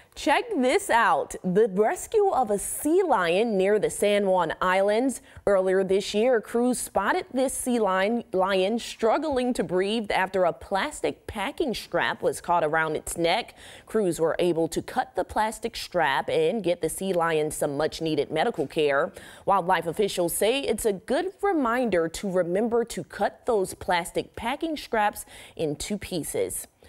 Check this out. The rescue of a sea lion near the San Juan Islands. Earlier this year, crews spotted this sea lion struggling to breathe after a plastic packing strap was caught around its neck. Crews were able to cut the plastic strap and get the sea lion some much needed medical care. Wildlife officials say it's a good reminder to remember to cut those plastic packing straps into pieces.